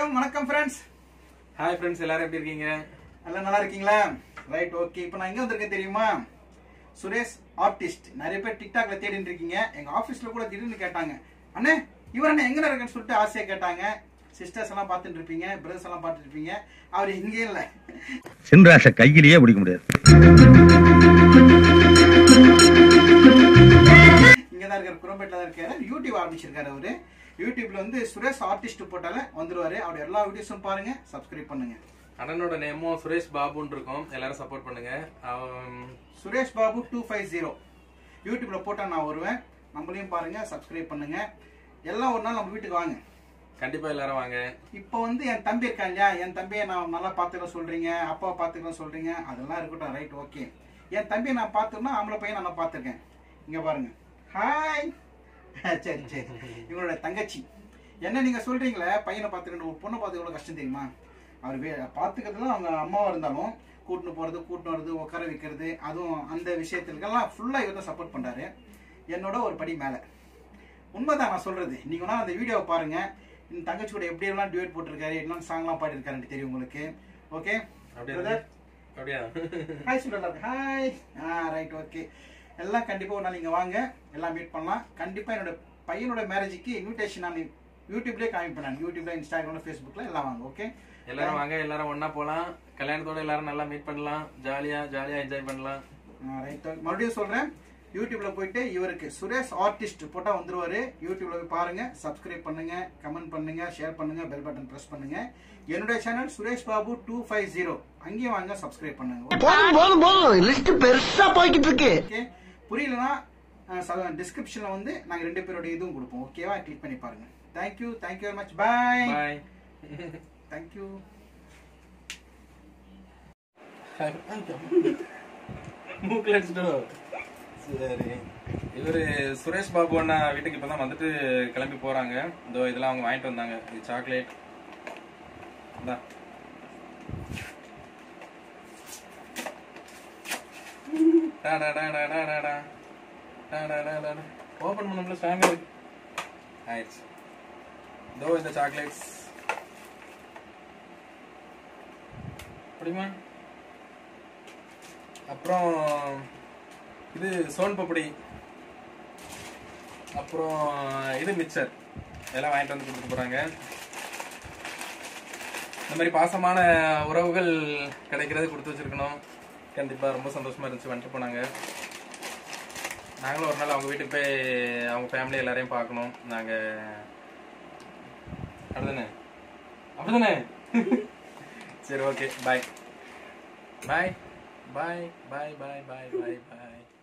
வணக்கம் வணக்கம் friends. Hi friends, எல்லாரும் எப்படி இருக்கீங்க? எல்லாம் நல்லா இருக்கீங்களா? Right, okay. இப்போ நான் எங்க வந்திருக்கேன் தெரியுமா? சுரேஷ் ஆர்டிஸ்ட். நிறைய பேர் டிக்டாக்ல தேடிட்டு இருக்கீங்க. எங்க ஆபீஸ்ல கூட திடீர்னு கேட்டாங்க, அண்ணே இவர் என்ன எங்க இருக்கேன்னு சொல்லிட்டு ஆசையா கேட்டாங்க. சிஸ்டர்ஸ் எல்லாம் பார்த்துட்டு இருப்பீங்க, பிரதர்ஸ் எல்லாம் பார்த்துட்டு இருப்பீங்க. அவர் இங்கே இல்ல, சின்ராச கையிலேயே பிடிக்க முடியாது. இங்கதான் இருக்காரு, குரம்பேட்ல தான் இருக்காரு. யூடியூப் ஆரம்பிச்சிருக்காரு அவரு. யூடியூப்ல வந்து சுரேஷ் ஆர்டிஸ்ட் போட்டால வந்துருவாரு. அவருடைய எல்லா வீடியோஸும் பாருங்க, சப்ஸ்கிரைப் பண்ணுங்க. அண்ணனோட நேமும் சுரேஷ் பாபுன்னு இருக்கும், எல்லாரும் சப்போர்ட் பண்ணுங்க. சுரேஷ் பாபு 250 யூடியூப்ல போட்டா நான் வருவேன். நம்மளையும் பாருங்க, சப்ஸ்கிரைப் பண்ணுங்க. எல்லாம் ஒரு நாள் நம்ம வீட்டுக்கு வாங்க, கண்டிப்பா எல்லாரும் வாங்க. இப்போ வந்து என் தம்பி இருக்கான் இல்லையா, என் தம்பியை நான் நல்லா பார்த்துக்கலாம் சொல்றீங்க, அப்பாவை பார்த்துக்கலாம் சொல்றீங்க, அதெல்லாம் இருக்கட்டும். Right, okay. என் தம்பியை நான் பார்த்துக்கணும், ஆம்பளை பையன் நான் பார்த்துருக்கேன். இங்க பாருங்க, ஹாய். சரி சரி, இவங்களோட தங்கச்சி. என்ன நீங்க சொல்றீங்களே பையனை பார்த்துக்கணும், ஒரு பொண்ணை பார்த்து எவ்வளவு கஷ்டம் தெரியுமா? அவர் பார்த்துக்கிறதுல அவங்க அம்மாவா இருந்தாலும் கூட்டின்னு போறது, கூட்டின்னு வரது, உட்கார வைக்கிறது, அதுவும் அந்த விஷயத்துக்கெல்லாம் ஃபுல்லா இவர் தான் சப்போர்ட் பண்றாரு. என்னோட ஒரு படி மேல. உண்மைதான் நான் சொல்றது. நீங்க வேணா அந்த வீடியோவை பாருங்க. இந்த தங்கச்சி கூட எப்படி எல்லாம் டியூட் போட்டிருக்காரு, என்ன சாங்லாம் பாடி இருக்காருன்னு தெரியும் உங்களுக்கு. ஓகே, அப்படியா? ஹாய் சொல்லுங்க. ஹாய். Right, okay. எல்லாம் கண்டிப்பா ஒரு நாள் நீங்க வாங்க, எல்லாம் மீட் பண்ணலாம். கண்டிப்பா என்னோட பையனோட மேரேஜுக்கு இன்விடேஷன் நான் யூடியூப்லயே காமிப்பேன். நான் யூடியூப்ல, இன்ஸ்டாகிராம்ல, ஃபேஸ்புக்ல எல்லாம் வாங்க. ஓகே, எல்லாரும் வாங்க, எல்லாரும் ஒன்னா போலாம். கல்யாணத்தோட எல்லாரும் நல்லா மீட் பண்ணலாம், ஜாலியா என்ஜாய் பண்ணலாம். ரைட், மறுபடியும் சொல்றேன், யூடியூப்ல போயிட்டு இவருக்கு சுரேஷ் ஆர்டிஸ்ட் போட்டா வந்துருவாரு. யூடியூப்ல போய் பாருங்க, சப்ஸ்கிரைப் பண்ணுங்க, கமெண்ட் பண்ணுங்க, ஷேர் பண்ணுங்க, பெல் பட்டன் பிரஸ் பண்ணுங்க. என்னுடைய சேனல் சுரேஷ் பாபு 250, அங்கேயும் வாங்க, சப்ஸ்கிரைப் பண்ணுங்க. போதும் லிஸ்ட் பெருசா போய்கிட்டு இருக்கு. ஓகே, புரியலனா டிஸ்கிரிப்ஷன்ல வந்து நாங்க ரெண்டு பேரோட இதுவும் கொடுப்போம். ஓகேவா? கிளிக் பண்ணி பாருங்க. Thank you very much. Bye bye. Thank you. மூக்குல அடிச்சிட்டோம். சரி, இவரு சுரேஷ் பாபு அண்ணா வீட்டுக்கு இப்பதான் வந்துட்டு கிளம்பி போறாங்க. இதோ இதெல்லாம் அவங்க வாங்கிட்டு வந்தாங்க. இது சாக்லேட். ஓபன் பண்ண ஸ்டாண்ட் இருக்கு. ஆயிடுச்சு. இதோ இந்த சாக்லேட்ஸ் அப்படிமா. அப்புறம் இது சோன் பப்படி, அப்புறம் இது மிக்சர் எல்லாம் வாங்கிட்டு வந்து கொடுத்துட்டு போறாங்க. இந்த மாதிரி பாசமான உறவுகள் கிடைக்கிறது கொடுத்து வச்சிருக்கணும். கண்டிப்பா ரொம்ப சந்தோஷமா இருந்துச்சு. வந்துட்டு போனாங்க. நாங்களும் ஒரு நாள் அவங்க வீட்டுக்கு போய் அவங்க ஃபேமிலி எல்லாரையும் பார்க்கணும். நாங்க அப்படிதானே? சரி, ஓகே, பாய் பாய் பாய் பாய் பாய் பாய் பாய் பாய்.